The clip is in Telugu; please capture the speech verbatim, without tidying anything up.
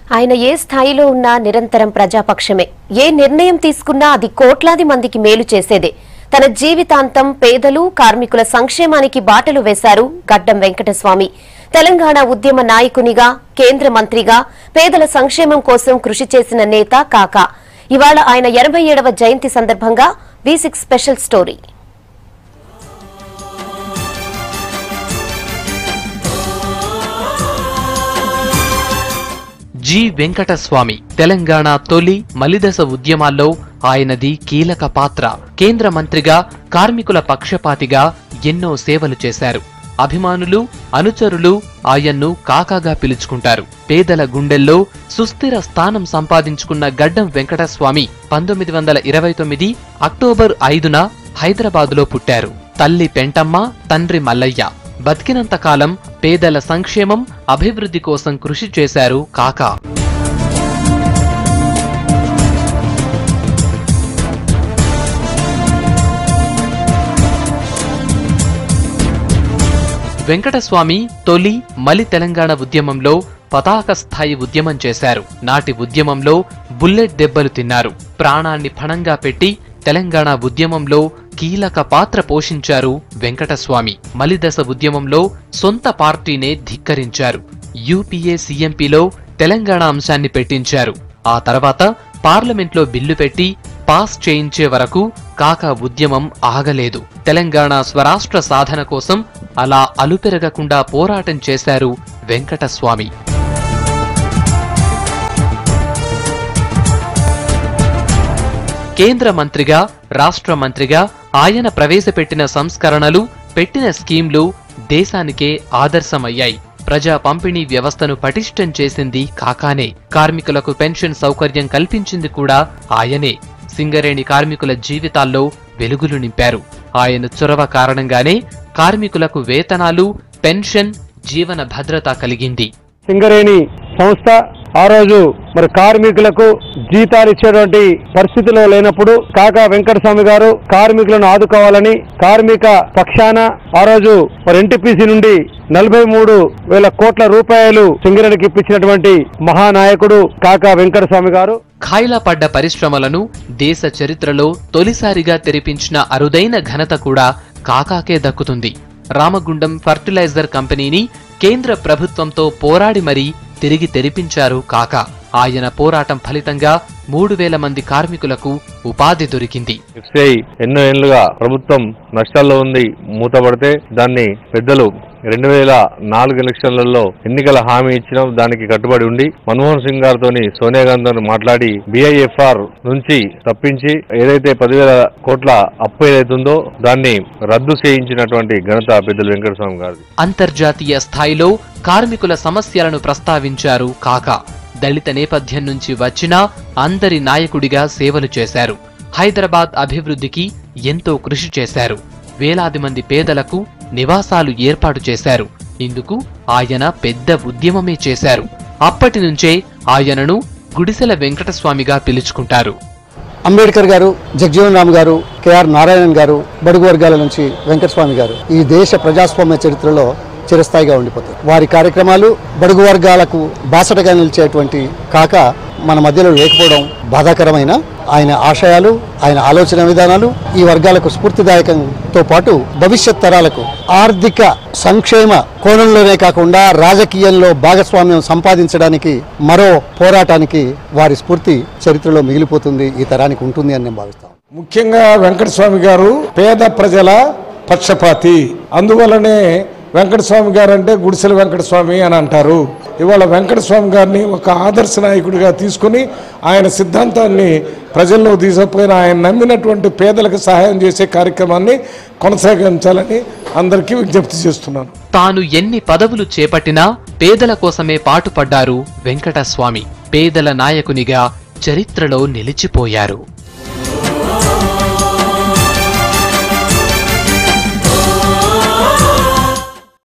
ఆయన ఏ స్థాయిలో ఉన్నా నిరంతరం ప్రజాపక్షమే. ఏ నిర్ణయం తీసుకున్నా అది కోట్లాది మందికి మేలు చేసేదే. తన జీవితాంతం పేదలు కార్మికుల సంక్షేమానికి బాటలు వేశారు గడ్డం వెంకటస్వామి. తెలంగాణ ఉద్యమ నాయకునిగా, కేంద్ర మంత్రిగా పేదల సంక్షేమం కోసం కృషి చేసిన నేత కాకా. ఇవాళ ఆయన ఎనభై ఏడవ జయంతి సందర్భంగా V six special story. G Venkataswamy Telangana తొలి మలిదశ ఉద్యమాల్లో ఆయనది కీలక పాత్ర. కేంద్ర మంత్రిగా, కార్మికుల పక్షపాతిగా ఎన్నో సేవలు చేశారు. అభిమానులు, అనుచరులు ఆయన్ను కాకాగా పిలుచుకుంటారు. పేదల గుండెల్లో సుస్థిర స్థానం సంపాదించుకున్న గడ్డం వెంకటస్వామి పంతొమ్మిది వందల ఇరవై తొమ్మిది అక్టోబర్ ఐదున హైదరాబాదులో పుట్టారు. తల్లి పెంటమ్మ, తండ్రి మల్లయ్య. బతికినంత కాలం పేదల సంక్షేమం, అభివృద్ధి కోసం కృషి చేశారు కాకా. వెంకటస్వామి తొలి మలి తెలంగాణ ఉద్యమంలో పతాక స్థాయి ఉద్యమం చేశారు. నాటి ఉద్యమంలో బుల్లెట్ దెబ్బలు తిన్నారు. ప్రాణాన్ని పణంగా పెట్టి తెలంగాణ ఉద్యమంలో కీలక పాత్ర పోషించారు వెంకటస్వామి. మలిదశ ఉద్యమంలో సొంత పార్టీనే ధిక్కరించారు. యూపీఏ సీఎంపీలో తెలంగాణ అంశాన్ని పెట్టించారు. ఆ తర్వాత పార్లమెంట్లో బిల్లు పెట్టి పాస్ చేయించే వరకు కాకా ఉద్యమం ఆగలేదు. తెలంగాణ స్వరాష్ట్ర సాధన కోసం అలా అలుపెరగకుండా పోరాటం చేశారు వెంకటస్వామి. కేంద్ర మంత్రిగా, రాష్ట్ర మంత్రిగా ఆయన ప్రవేశపెట్టిన సంస్కరణలు, పెట్టిన స్కీంలు దేశానికే ఆదర్శమయ్యాయి. ప్రజా పంపిణీ వ్యవస్థను పటిష్టం చేసింది కాకానే. కార్మికులకు పెన్షన్ సౌకర్యం కల్పించింది కూడా ఆయనే. సింగరేణి కార్మికుల జీవితాల్లో వెలుగులు నింపారు. ఆయన చొరవ కారణంగానే కార్మికులకు వేతనాలు, పెన్షన్, జీవన భద్రత కలిగింది. సింగరేణి సంస్థ ఆ రోజు మరి కార్మికులకు జీతాలు ఇచ్చేటువంటి పరిస్థితిలో లేనప్పుడు కాకా వెంకటస్వామి గారు కార్మికులను ఆదుకోవాలని కార్మిక పక్షాన ఆ రోజు మరి ఎన్టీపీసీ నుండి నలభై మూడు వేల కోట్ల రూపాయలు సింగరేణికి ఇప్పించినటువంటి మహానాయకుడు కాకా వెంకటస్వామి గారు. ఖాయిలా పడ్డ పరిశ్రమలను దేశ చరిత్రలో తొలిసారిగా తెరిపించిన అరుదైన ఘనత కూడా కాకాకే దక్కుతుంది. రామగుండం ఫర్టిలైజర్ కంపెనీని కేంద్ర ప్రభుత్వంతో పోరాడి మరీ తిరిగి తెరిపించారు కాకా. ఆయన పోరాటం ఫలితంగా మూడు వేల మంది కార్మికులకు ఉపాధి దొరికింది. ఎన్నో ఏళ్లుగా ప్రభుత్వం నష్టాల్లో ఉంది. మూతపడితే దాన్ని పెద్దలు రెండు వేల నాలుగు ఎలక్షన్లలో ఎన్నికల హామీ ఇచ్చిన దానికి కట్టుబడి ఉండి మన్మోహన్ సింగ్ గారితో సోనియా గాంధీ మాట్లాడి బిఐఎఫ్ఆర్ నుంచి తప్పించి ఏదైతే పదివేల కోట్ల అప్పు ఏదైతుందో దాన్ని రద్దు చేయించినటువంటి ఘనత పెద్దలు వెంకటస్వామి గారిది. అంతర్జాతీయ స్థాయిలో కార్మికుల సమస్యలను ప్రస్తావించారు కాకా. దళిత నేపథ్యం నుంచి వచ్చిన అందరి నాయకుడిగా సేవలు చేశారు. హైదరాబాద్ అభివృద్ధికి ఎంతో కృషి చేశారు. వేలాది మంది పేదలకు నివాసాలు ఏర్పాటు చేశారు. ఇందుకు ఆయన పెద్ద ఉద్యమమే చేశారు. అప్పటి నుంచే ఆయనను గుడిసెల వెంకటస్వామిగా పిలుచుకుంటారు. అంబేద్కర్ గారు, జగజీవన్ రామ్ గారు, కెఆర్ నారాయణన్ గారు, బడుగు వర్గాల నుంచి వెంకటస్వామి గారు ఈ దేశ ప్రజాస్వామ్య చరిత్రలో చిరస్థాయిగా ఉండిపోతారు. వారి కార్యక్రమాలు బడుగు వర్గాలకు బాసటగా నిలిచేటువంటి కాకా మన మధ్యలో లేకపోవడం బాధాకరమైన, ఆయన ఆశయాలు, ఆయన ఆలోచన విధానాలు ఈ వర్గాలకు స్ఫూర్తిదాయకంతో పాటు భవిష్యత్ తరాలకు ఆర్థిక సంక్షేమ కోణంలోనే కాకుండా రాజకీయంలో భాగస్వామ్యం సంపాదించడానికి మరో పోరాటానికి వారి స్ఫూర్తి చరిత్రలో మిగిలిపోతుంది, ఈ తరానికి ఉంటుంది అని నేను భావిస్తాను. ముఖ్యంగా వెంకటస్వామి గారు పేద ప్రజల పక్షపాతి. అందువల్లనే వెంకటస్వామి గారు అంటే గుడిసెల వెంకటస్వామి అని అంటారు. ఇవాళ వెంకటస్వామి గారిని ఒక ఆదర్శ నాయకుడిగా తీసుకుని ఆయన సిద్ధాంతాన్ని ప్రజల్లో తీసుకుపోయిన ఆయన నమ్మినటువంటి పేదలకు సహాయం చేసే కార్యక్రమాన్ని కొనసాగించాలని అందరికీ విజ్ఞప్తి చేస్తున్నాను. తాను ఎన్ని పదవులు చేపట్టినా పేదల కోసమే పాటుపడ్డారు వెంకటస్వామి. పేదల నాయకునిగా చరిత్రలో నిలిచిపోయారు.